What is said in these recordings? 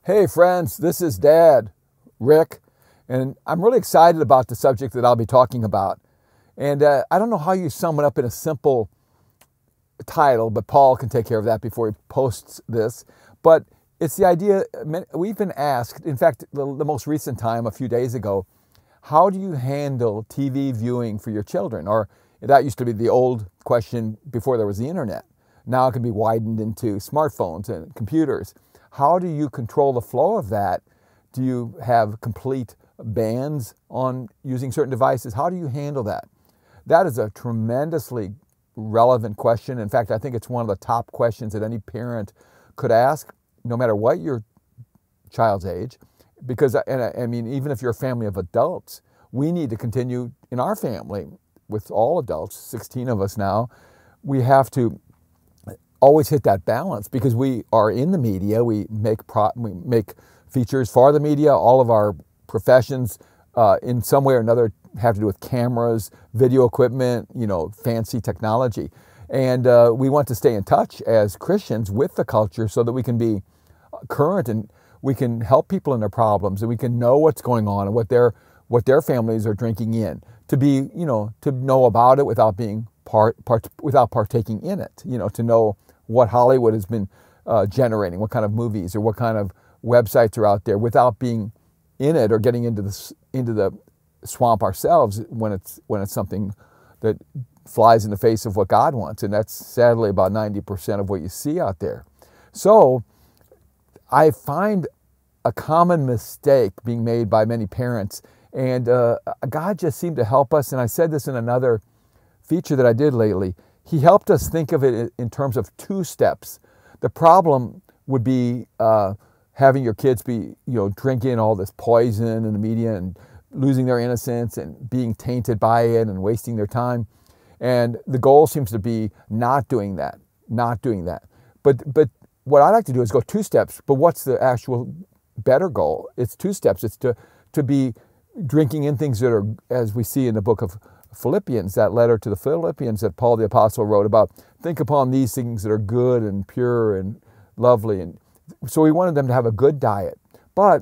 Hey friends, this is Dad, Rick, and I'm really excited about the subject that I'll be talking about. And I don't know how you sum it up in a simple title, but Paul can take care of that before he posts this. But it's the idea, we've been asked, in fact, the most recent time, a few days ago, how do you handle TV viewing for your children? Or that used to be the old question before there was the internet. Now it can be widened into smartphones and computers. How do you control the flow of that? Do you have complete bans on using certain devices? How do you handle that? That is a tremendously relevant question. In fact, I think it's one of the top questions that any parent could ask, no matter what your child's age. Because, I mean, even if you're a family of adults, we need to continue in our family with all adults, 16 of us now, we have to always hit that balance because we are in the media. We make features for the media. All of our professions in some way or another have to do with cameras, video equipment, fancy technology. And we want to stay in touch as Christians with the culture so that we can be current and we can help people in their problems and we can know what's going on and what their families are drinking in, to be, to know about it without being without partaking in it, to know what Hollywood has been generating, what kind of movies or what kind of websites are out there without being in it or getting into the swamp ourselves when it's something that flies in the face of what God wants. And that's sadly about 90% of what you see out there. So I find a common mistake being made by many parents, and God just seemed to help us. And I said this in another feature that I did lately. He helped us think of it in terms of two steps. The problem would be having your kids be, drinking all this poison in the media and losing their innocence and being tainted by it and wasting their time. And the goal seems to be not doing that. But what I like to do is go two steps. But what's the actual better goal? It's two steps. It's to be drinking in things that are, as we see in the book of Philippians, that letter to the Philippians that Paul the Apostle wrote about, think upon these things that are good and pure and lovely. And so we wanted them to have a good diet. But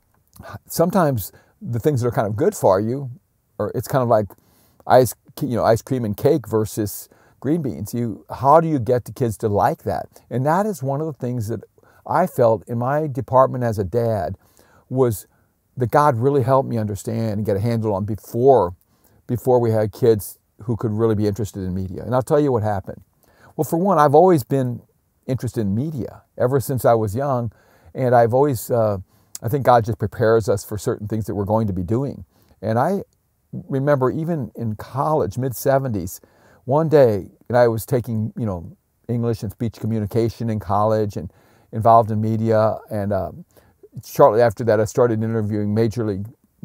sometimes the things that are kind of good for you, or it's kind of like ice cream and cake versus green beans. How do you get the kids to like that? And that is one of the things that I felt in my department as a dad was that God really helped me understand and get a handle on before we had kids who could really be interested in media. And I'll tell you what happened. Well, for one, I've always been interested in media ever since I was young. And I've always, I think God just prepares us for certain things that we're going to be doing. And I remember even in college, mid-70s, one day, and I was taking, English and speech communication in college and involved in media. And shortly after that, I started interviewing Major League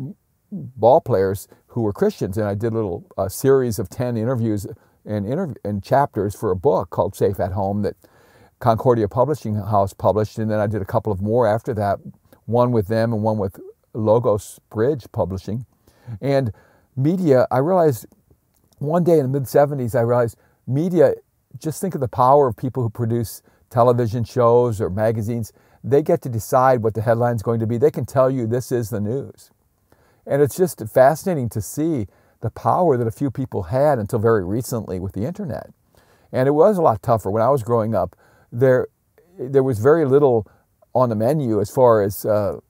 ball players who were Christians, and I did a little series of 10 interviews and chapters for a book called Safe at Home that Concordia Publishing House published, and then I did a couple of more after that, one with them and one with Logos Bridge Publishing. And media, I realized one day in the mid-70s, I realized media, just think of the power of people who produce television shows or magazines. They get to decide what the headline's going to be. They can tell you this is the news. And it's just fascinating to see the power that a few people had until very recently with the internet. And it was a lot tougher. When I was growing up, there was very little on the menu as far as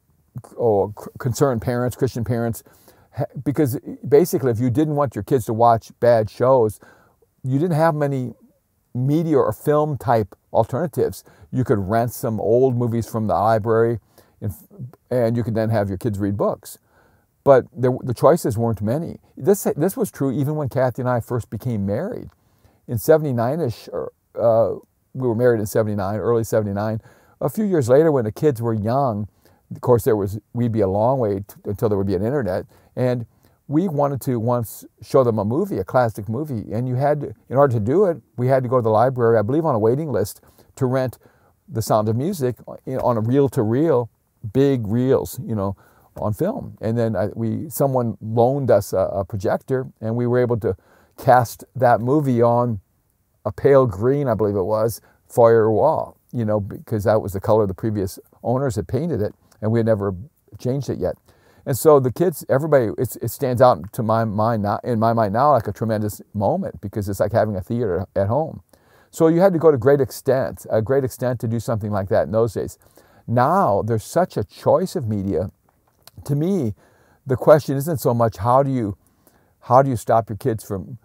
concerned parents, Christian parents, because basically if you didn't want your kids to watch bad shows, you didn't have many media or film type alternatives. You could rent some old movies from the library and you could then have your kids read books. But the choices weren't many. This was true even when Kathy and I first became married. In 79-ish, we were married in 79, early 79. A few years later when the kids were young, of course we'd be a long way until there would be an internet. And we wanted to once show them a movie, a classic movie. And in order to do it, we had to go to the library, I believe on a waiting list, to rent The Sound of Music on a reel-to-reel, big reels, on film. And then someone loaned us a projector, and we were able to cast that movie on a pale green, I believe it was, foyer wall, because that was the color the previous owners had painted it, and we had never changed it yet. And so the kids, everybody, it stands out to my mind now, in my mind now, like a tremendous moment, because it's like having a theater at home. So you had to go to a great extent to do something like that in those days. Now there's such a choice of media. To me, the question isn't so much how do you stop your kids from,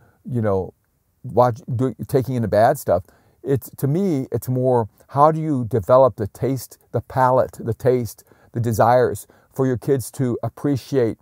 taking in the bad stuff. To me, it's more how do you develop the taste, the palate, the taste, the desires for your kids to appreciate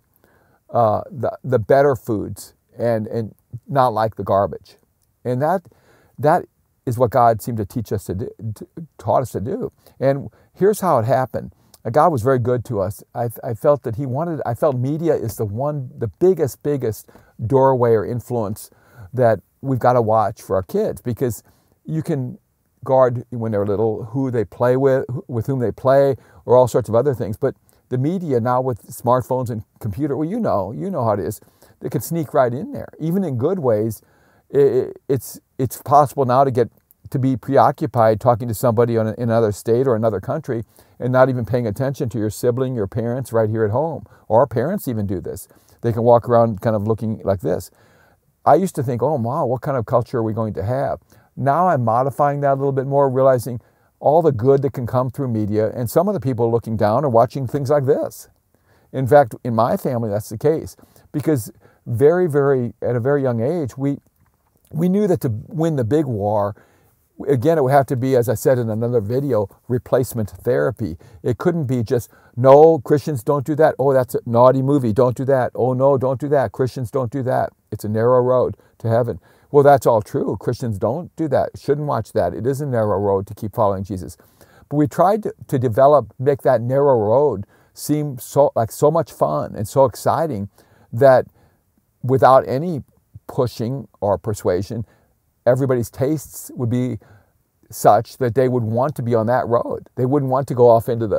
the better foods and not like the garbage. And that is what God seemed to teach us taught us to do. And here's how it happened. God was very good to us. I felt that I felt media is the biggest doorway or influence that we've got to watch for our kids, because you can guard when they're little who they play with whom they play, or all sorts of other things. But the media now with smartphones and computer, well, you know how it is. They can sneak right in there, even in good ways. It's possible now to be preoccupied talking to somebody in another state or another country and not even paying attention to your sibling, your parents right here at home. Or our parents even do this. They can walk around kind of looking like this. I used to think, oh wow, what kind of culture are we going to have? Now I'm modifying that a little bit more, realizing all the good that can come through media, and some of the people looking down are watching things like this. In fact, in my family, that's the case, because at a very young age, we knew that to win the big war, again, it would have to be, as I said in another video, replacement therapy. It couldn't be just, no, Christians don't do that. Oh, that's a naughty movie. Don't do that. Oh, no, don't do that. Christians don't do that. It's a narrow road to heaven. Well, that's all true. Christians don't do that. Shouldn't watch that. It is a narrow road to keep following Jesus. But we tried to make that narrow road seem so much fun and so exciting that without any pushing or persuasion, everybody's tastes would be such that they would want to be on that road. They wouldn't want to go off into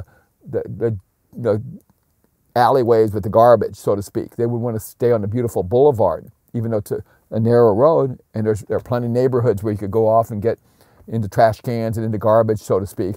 the alleyways with the garbage, so to speak. They would want to stay on the beautiful boulevard, even though it's a narrow road, and there are plenty of neighborhoods where you could go off and get into trash cans and into garbage, so to speak.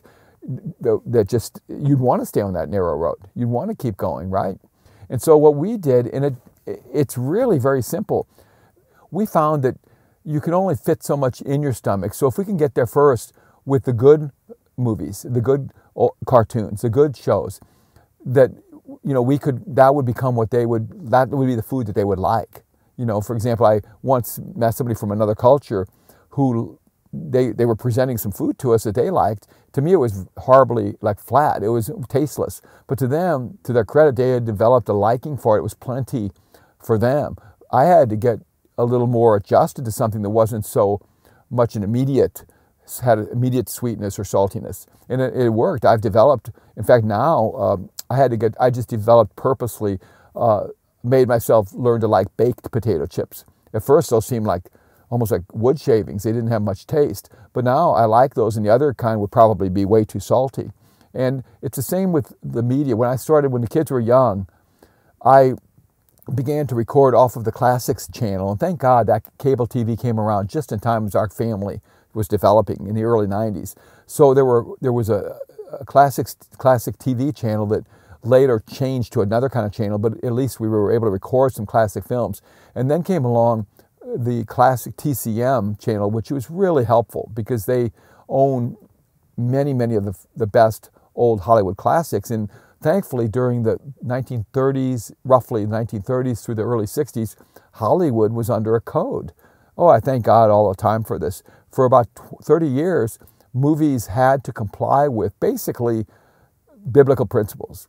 You'd want to stay on that narrow road. You'd want to keep going, right? And so what we did, and it's really very simple. We found that you can only fit so much in your stomach. So if we can get there first with the good movies, the good cartoons, the good shows, that that would become that would be the food that they would like. For example, I once met somebody from another culture who they were presenting some food to us that they liked. To me, it was horribly flat. It was tasteless. But to them, to their credit, they had developed a liking for it. It was plenty for them. I had to get a little more adjusted to something that wasn't so much had immediate sweetness or saltiness. And it worked. I've developed, in fact, now I just developed purposely, made myself learn to like baked potato chips. At first, those seemed almost like wood shavings. They didn't have much taste. But now I like those, and the other kind would probably be way too salty. And it's the same with the media. When the kids were young, I began to record off of the Classics channel. And thank God that cable TV came around just in time as our family was developing in the early 90s. So there was a classic TV channel that later changed to another kind of channel, but at least we were able to record some classic films. And then came along the classic TCM channel, which was really helpful because they own many of the best old Hollywood classics. And thankfully, during the 1930s, roughly 1930s through the early 60s, Hollywood was under a code. Oh, I thank God all the time for this. For about 30 years, movies had to comply with basically biblical principles.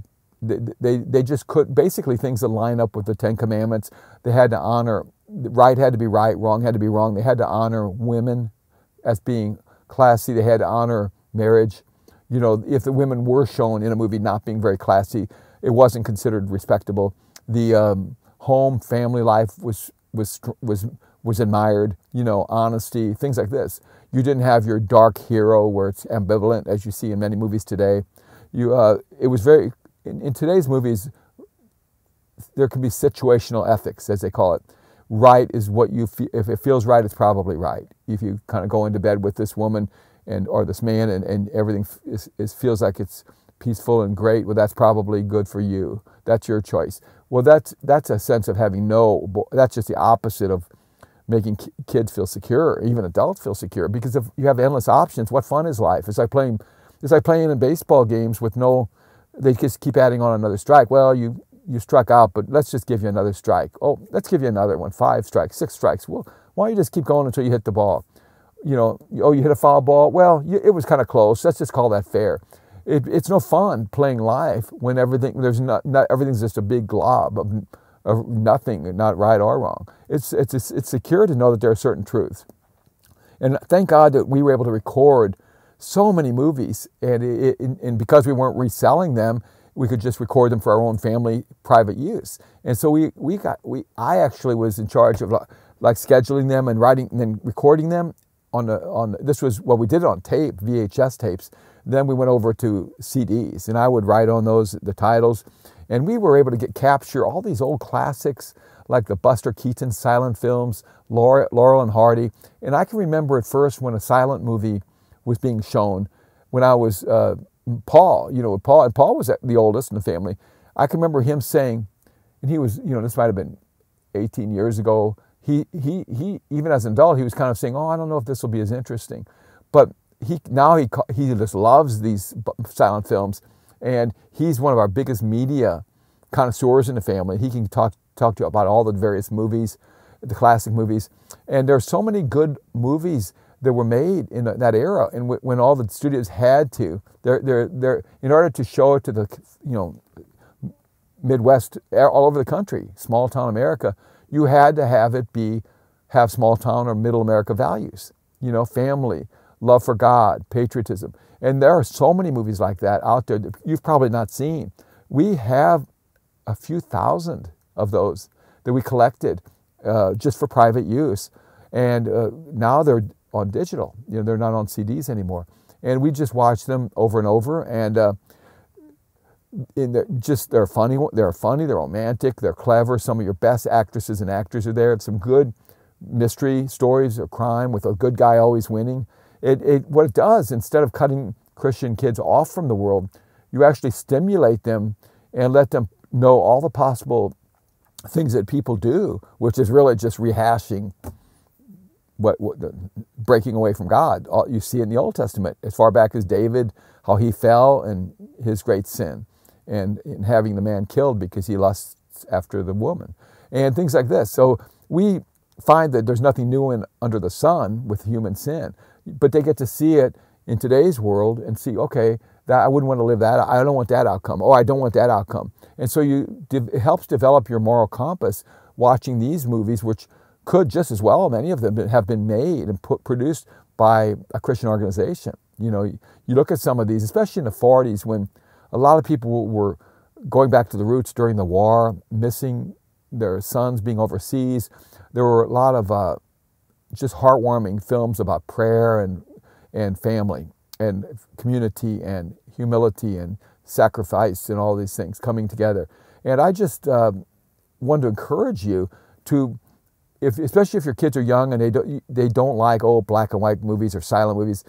They just could, basically things that line up with the Ten Commandments. They had to honor, right had to be right, wrong had to be wrong. They had to honor women as being classy. They had to honor marriage. If the women were shown in a movie not being very classy, it wasn't considered respectable. The home family life was admired. Honesty, things like this. You didn't have your dark hero where it's ambivalent, as you see in many movies today. It was very, in today's movies, there can be situational ethics, as they call it. Right is what you feel. If it feels right, it's probably right. If you kind of go into bed with this woman or this man, and everything feels like it's peaceful and great. Well, that's probably good for you. That's your choice. Well, that's a sense of having that's just the opposite of making kids feel secure, even adults feel secure, because if you have endless options, what fun is life? It's like playing in baseball games with they just keep adding on another strike. Well, you struck out, but let's just give you another strike. Oh, let's give you another one, 5 strikes, 6 strikes. Well, why don't you just keep going until you hit the ball? You hit a foul ball. Well, it was kind of close. Let's just call that fair. It's no fun playing life when everything's just a big glob of nothing, not right or wrong. It's secure to know that there are certain truths. And thank God that we were able to record so many movies, and because we weren't reselling them, we could just record them for our own family private use. And so I actually was in charge of like scheduling them and writing and then recording them this was what we did on tape, VHS tapes. Then we went over to CDs, and I would write on those the titles. And we were able to capture all these old classics like the Buster Keaton silent films, Laurel and Hardy. And I can remember at first when a silent movie was being shown, when I was Paul was the oldest in the family. I can remember him saying, and he was, this might have been 18 years ago. He even as an adult, he was kind of saying, oh, I don't know if this will be as interesting. But he just loves these silent films, and he's one of our biggest media connoisseurs in the family. He can talk to you about all the various movies, the classic movies, and there's so many good movies that were made in that era, and when all the studios had to, they're in order to show it to the Midwest, all over the country, small town America, you had to have it have small town or middle America values, family, love for God, patriotism. And there are so many movies like that out there that you've probably not seen. We have a few thousand of those that we collected just for private use. And now they're on digital. They're not on CDs anymore. And we just watch them over and over. And they're funny. They're romantic, they're clever. Some of your best actresses and actors are there. It's some good mystery stories of crime with a good guy always winning. What it does, instead of cutting Christian kids off from the world, you actually stimulate them and let them know all the possible things that people do, which is really just rehashing what breaking away from God. You see in the Old Testament, as far back as David, how he fell and his great sin, and having the man killed because he lusts after the woman, and things like this. So we find that there's nothing new under the sun with human sin, but they get to see it in today's world and see, okay, that I wouldn't want to live that. I don't want that outcome. Oh, I don't want that outcome. And so it helps develop your moral compass watching these movies, which could just as well, many of them have been made and produced by a Christian organization. You look at some of these, especially in the 40s, when a lot of people were going back to the roots during the war, missing their sons being overseas. There were a lot of just heartwarming films about prayer and family and community and humility and sacrifice and all these things coming together. And I just want to encourage you to, especially if your kids are young and they don't like old black and white movies or silent movies,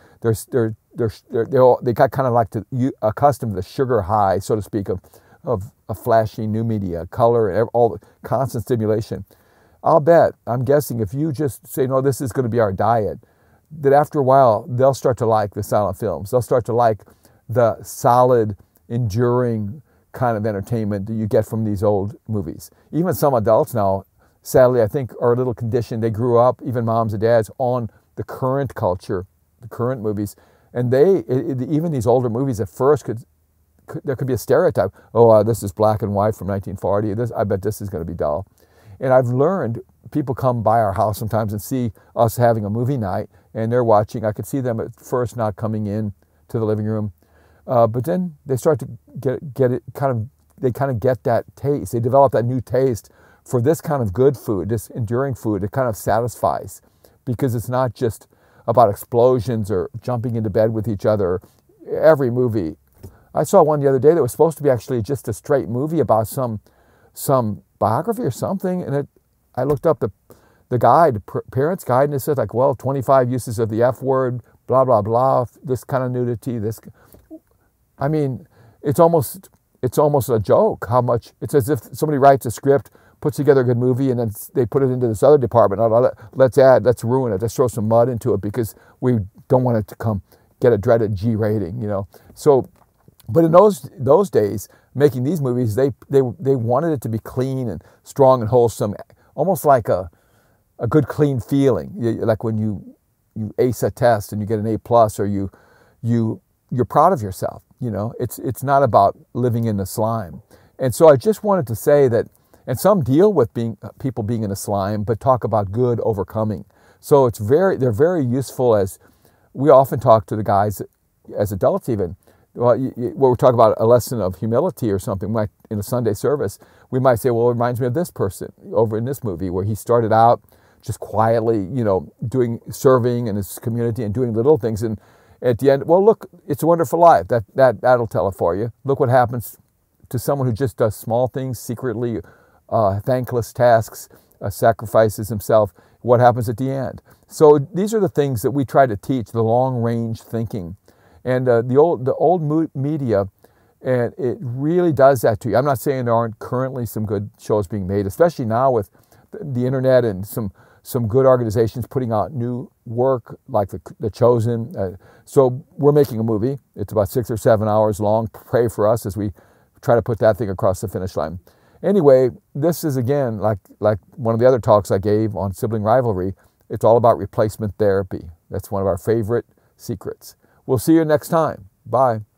they got kind of like accustomed to the sugar high, so to speak, of flashy new media, color, and all the constant stimulation. I'm guessing if you just say, no, this is going to be our diet, that after a while, they'll start to like the silent films. They'll start to like the solid, enduring kind of entertainment that you get from these old movies. Even some adults now, sadly, I think are a little conditioned. They grew up, even moms and dads, on the current culture, the current movies. And even these older movies at first there could be a stereotype. Oh, this is black and white from 1940. I bet this is going to be dull. And I've learned, people come by our house sometimes and see us having a movie night, and they're watching. I could see them at first not coming in to the living room, but then they start to get it they kind of get that taste. They develop that new taste for this kind of good food, this enduring food. It kind of satisfies, because it's not just about explosions or jumping into bed with each other. Every movie. I saw one the other day that was supposed to be actually just a straight movie about some biography or something, and I looked up the guide, parents' guide, and it said 25 uses of the F word, blah, blah, blah, this kind of nudity, this. I mean, it's almost a joke how much, it's as if somebody writes a script, puts together a good movie, and then they put it into this other department. Let's ruin it. Let's throw some mud into it because we don't want it to get a dreaded G rating, you know. So, but in those days, making these movies, they wanted it to be clean and strong and wholesome, almost like a good clean feeling, like when you ace a test and you get an A+, or you're proud of yourself. You know, it's not about living in the slime. And so I just wanted to say that. And some deal with people being in a slime, but talk about good overcoming. So they're very useful, as we often talk to the guys as adults even. Well, we're talking about a lesson of humility or something in a Sunday service. We might say, well, it reminds me of this person over in this movie where he started out just quietly, you know, serving in his community and doing little things. And at the end, well, look, It's a Wonderful Life. That'll tell it for you. Look what happens to someone who just does small things secretly, thankless tasks, sacrifices himself, what happens at the end. So these are the things that we try to teach, the long-range thinking. And the old media, and it really does that to you. I'm not saying there aren't currently some good shows being made, especially now with the internet and some good organizations putting out new work like The Chosen. So we're making a movie. It's about 6 or 7 hours long. Pray for us as we try to put that thing across the finish line. Anyway, this is, again, like one of the other talks I gave on sibling rivalry. It's all about replacement therapy. That's one of our favorite secrets. We'll see you next time. Bye.